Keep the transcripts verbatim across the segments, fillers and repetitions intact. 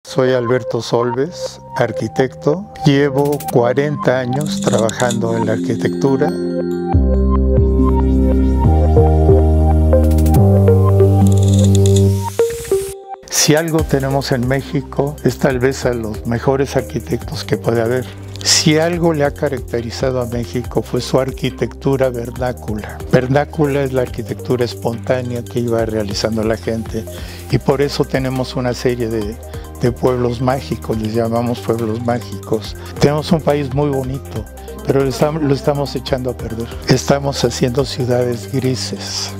Soy Alberto Solves, arquitecto. Llevo cuarenta años trabajando en la arquitectura. Si algo tenemos en México, es tal vez a los mejores arquitectos que puede haber. Si algo le ha caracterizado a México fue su arquitectura vernácula. Vernácula es la arquitectura espontánea que iba realizando la gente, y por eso tenemos una serie de, de pueblos mágicos, les llamamos pueblos mágicos. Tenemos un país muy bonito, pero lo estamos, lo estamos echando a perder. Estamos haciendo ciudades grises.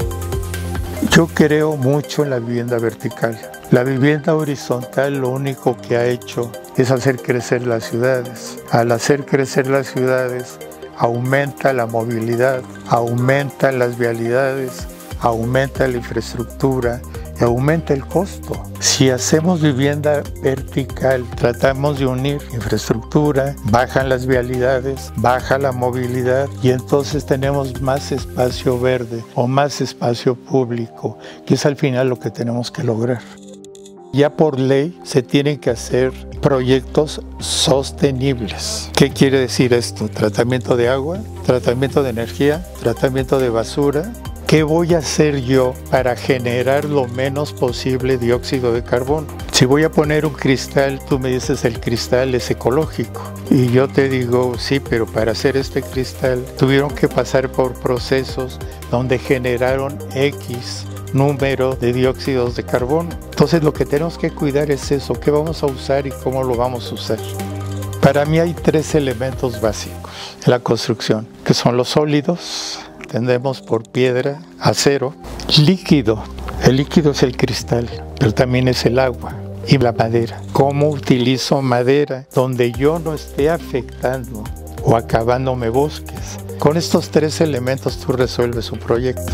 Yo creo mucho en la vivienda vertical. La vivienda horizontal lo único que ha hecho es hacer crecer las ciudades. Al hacer crecer las ciudades, aumenta la movilidad, aumenta las vialidades, aumenta la infraestructura y aumenta el costo. Si hacemos vivienda vertical, tratamos de unir infraestructura, bajan las vialidades, baja la movilidad y entonces tenemos más espacio verde o más espacio público, que es al final lo que tenemos que lograr. Ya por ley se tienen que hacer proyectos sostenibles. ¿Qué quiere decir esto? Tratamiento de agua, tratamiento de energía, tratamiento de basura. ¿Qué voy a hacer yo para generar lo menos posible dióxido de carbono? Si voy a poner un cristal, tú me dices el cristal es ecológico. Y yo te digo, sí, pero para hacer este cristal tuvieron que pasar por procesos donde generaron X número de dióxidos de carbono. Entonces lo que tenemos que cuidar es eso, qué vamos a usar y cómo lo vamos a usar. Para mí hay tres elementos básicos en la construcción, que son los sólidos, entendemos por piedra, acero, líquido. El líquido es el cristal, pero también es el agua y la madera. ¿Cómo utilizo madera donde yo no esté afectando o acabándome bosques? Con estos tres elementos tú resuelves un proyecto.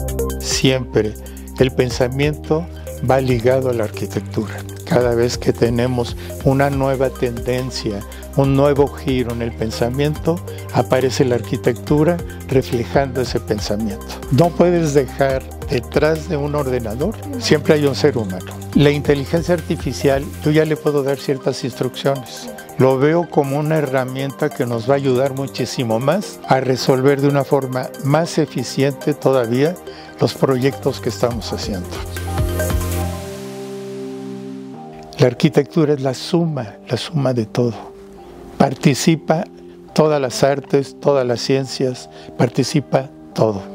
Siempre el pensamiento va ligado a la arquitectura. Cada vez que tenemos una nueva tendencia, un nuevo giro en el pensamiento, aparece la arquitectura reflejando ese pensamiento. No puedes dejar detrás de un ordenador, siempre hay un ser humano. La inteligencia artificial, yo ya le puedo dar ciertas instrucciones. Lo veo como una herramienta que nos va a ayudar muchísimo más a resolver de una forma más eficiente todavía los proyectos que estamos haciendo. La arquitectura es la suma, la suma de todo. Participa todas las artes, todas las ciencias, participa todo.